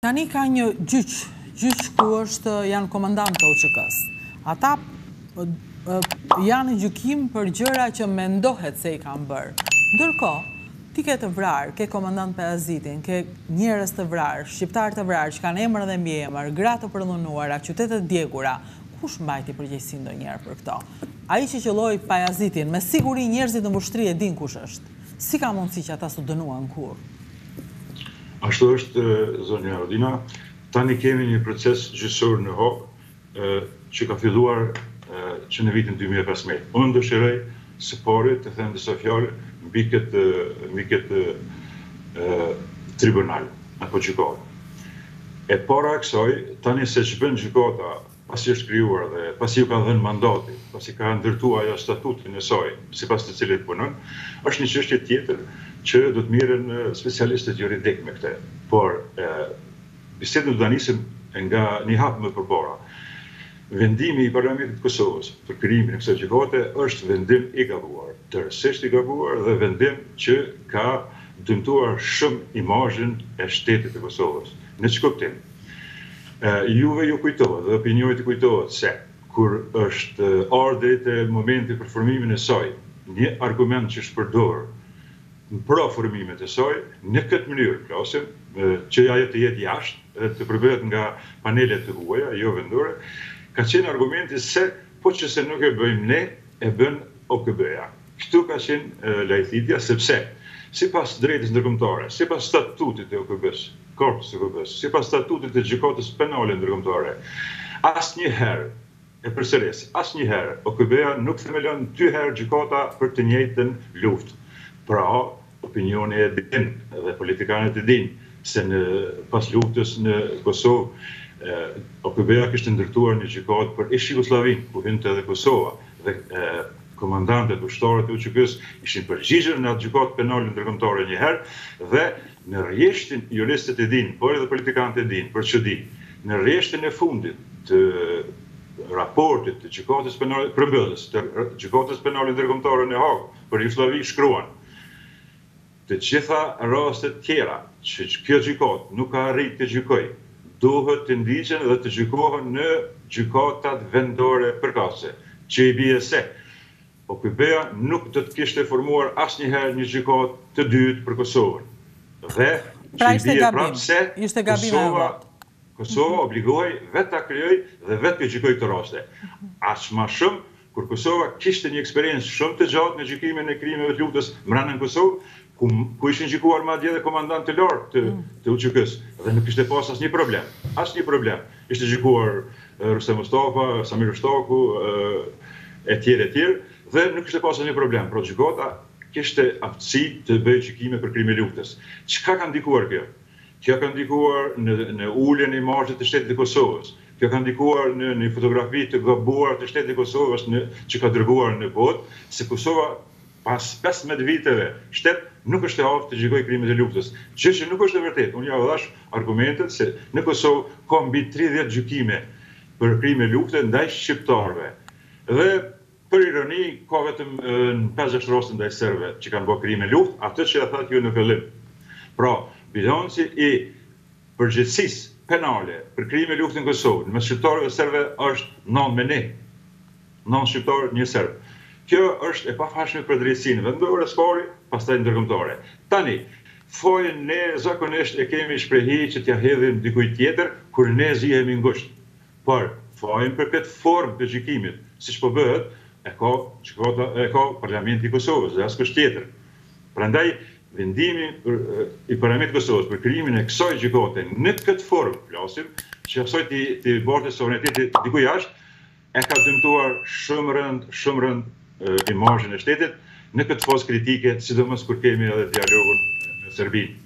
Tani ka një gjyq ku janë komandantë UÇK-s. Ata janë në gjykim për gjëra që mendohet se i kanë bërë. Ndërkohë, ti ke të vrarë, ke komandant Pajazitin, ke njerëz të vrarë, shqiptar të vrarë që kanë emër dhe mbiemër, gra të përnduara, qytete të djegura. Kush mbajti përgjegjësinë ndonjëherë për këto? Ai që qelloi Pajazitin, me siguri njerëzit në mbushtri e din kush është. Si ka mundësi që ata s'u dënuan kurrë? Ashtu është, zonja Rodina, tani kemi një proces gjyqësor në hop që ka filluar që në vitin 2015. Unë dëshiroj së pari të them disa fjalë mbi këtë tribunal apo gjykatë. E para kësaj, tani se ç'bën gjykata pasi është krijuar dhe pasi ju ka dhënë mandati, pasi ka ndërtuar ajo statutin e saj, sipas të cilit punon, është një çështje tjetër që do të mirën specialistët juridik me këtë. Por bisedën do ta nisim nga një hap më përpara. Vendimi i Parlamentit të Kosovës për krijimin e kësaj gjykate është vendim i gabuar, tërësisht i gabuar dhe vendim që ka dëmtuar shumë imazhin e shtetit të Kosovës. Në ç'ka kuptim? Juve ju kujtohet dhe opinionit të kujtohet se kur është ardhur te momenti për formimin e saj, një argument që është përdorur pra formimet e saj, në këtë mënyrë flasim, që ajo të jetë jashtë, të përbëhet nga panelet të huaja, jo vendore, ka qenë argumenti se po që se nuk e bëjmë ne, e bën OKB-ja. Këtu ka qenë lajthitja, sepse sipas drejtës ndërkombëtare, sipas statutit të OKB-s, korpus të OKB-s, sipas statutit të Gjykatës Penale ndërkombëtare, asnjëherë, e përsëris, asnjëherë OKB-ja nuk themelon dy herë gjykata për të njëjtën luftë. Pra, opinioni e din dhe politikanët e din se pas luftës në Kosovë, OKB-ja kishte ndërtuar një gjykatë për ish Jugosllavin, ku hynte edhe Kosova, dhe komandantët ushtarët e UÇK-s ishin përgjigjur në atë gjykatë penale ndërkombëtare një herë, dhe në rrjeshtin juristët e din, por edhe politikanët e din, për ç'di, në rrjeshtin e fundit të raportit të Gjykatës Penale përmbëdhës, të Gjykatës Penale ndërkombëtare në Hagë për Jugosllavi shkruan: të gjitha rastet tjera që kjo gjykatë nuk ka arritur të gjykojë, duhet të ndiqen dhe të gjykohen në gjykatat vendore përkatëse, që i bie se OKB-ja nuk do të kishte formuar asnjëherë një gjykatë të dytë për Kosovën. Dhe pra ishte gabim, ishte gabim e votë. Kosova obligohej vetë ta krijoj dhe vetë të gjykoj këtë raste. Aq më shumë kur Kosova kishte një eksperiencë shumë të gjatë në gjykimin e krimeve të luftës brenda Kosovë, ku ishin gjykuar madje edhe komandantë të lartë të UÇK-s dhe nuk kishte pas asnjë problem. Asnjë problem. Ishte gjykuar Rustem Mustafa, Samir Shtaku, etj, dhe nuk kishte pas asnjë problem. Por gjykata kishte aftësi të bëjë gjykime për krime luftës. Çka ka ndikuar kjo? Kjo ka ndikuar në uljen e imazhit të shtetit të Kosovës. Kjo ka ndikuar në një fotografi të gabuar të shtetit të Kosovës që ka dërguar në botë, se Kosova pas 15 viteve shtet nuk është e aftë të gjykojë krimet e luftës. Gjë që nuk është e vërtetë. Unë ja dhash argumentet se në Kosovë ka mbi 30 gjykime për krime lufte ndaj shqiptarëve. Dhe për ironi ka vetëm në 50 raste ndaj serbëve që kanë bërë krime luftë, atë që ja thatë ju në fillim. Pra, bilanci i përgjegjësisë penale për krime lufte në Kosovë, mes shqiptarëve dhe serbëve është 9-1. 9 shqiptarë, 1 serb. Kjo është e pafashme për drejtsinë vendore së pari, pastaj ndërkombëtare. Tani, fojën ne zakonisht e kemi shprehi që t'ja hedhim dikujt tjetër kur ne zihemi ngushtë. Por fojën për këtë formë të gjykimit, siç po bëhet, e ka Parlamenti i Kosovës dhe askush tjetër. Prandaj vendimi i Parlamentit të Kosovës për krijimin e kësaj gjykate në këtë formë, flasim, që asoj të bartë sovraniteti diku jashtë, e ka dëmtuar shumë rënd imazhin e shtetit në këtë fazë kritike, sidomos kur kemi edhe dialogun në Serbi.